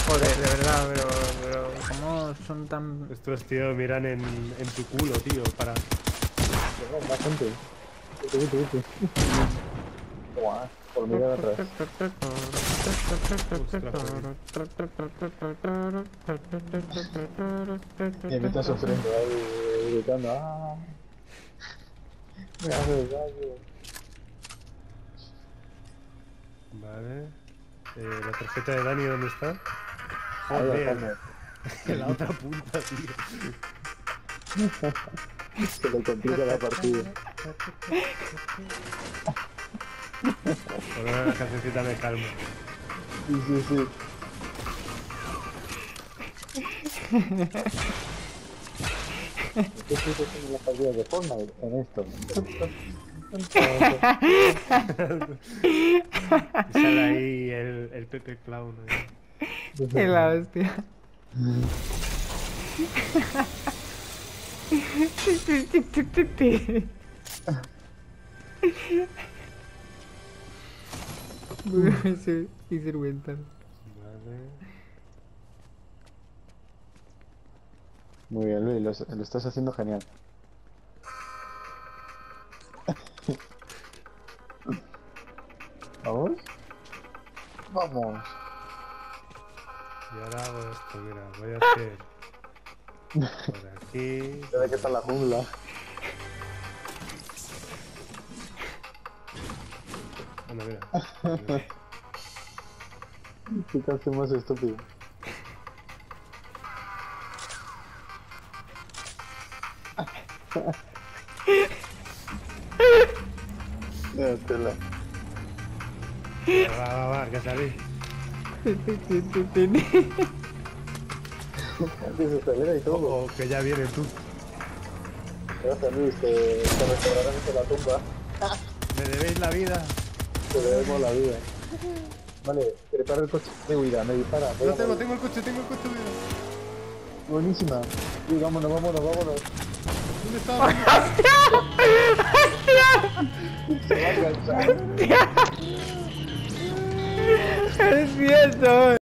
Joder, de verdad, pero ¿cómo son tan...? Estos tíos miran en tu culo, tío, para... Más gente. Vete. Toma, hormiga de atrás. Y me está sufriendo ahí, gritando. ¡Ah! Me hace daño. Vale. ¿La tarjeta de Dani dónde está? Ahí, Joder. En la otra punta, tío. Se le complica la partida. Por una cancioncita me calma. Sí. ¿Qué estoy haciendo las partidas de Fortnite? En esto. Y sale ahí el Pepe Clown. ¡Qué la hostia! Y vergüenza. Vale. Muy bien, Luis, lo estás haciendo genial. ¿Vamos? ¡Vamos! Y ahora hago esto, mira, voy a hacer por aquí. Se ve que está en la jungla. Anda, mira. ¿Qué te más estúpido? Tela. Va, que salí. Antes de salir y todo. O que ya vienes tú. Gracias, Luis, que te restaurarán en la tumba. Me debéis la vida. Te debemos la vida. Vale, prepara el coche de huida, me dispara. Lo tengo el coche, mira. Buenísima. Sí, vámonos. ¿Dónde está? Se va a enganchar. ¡Es cierto!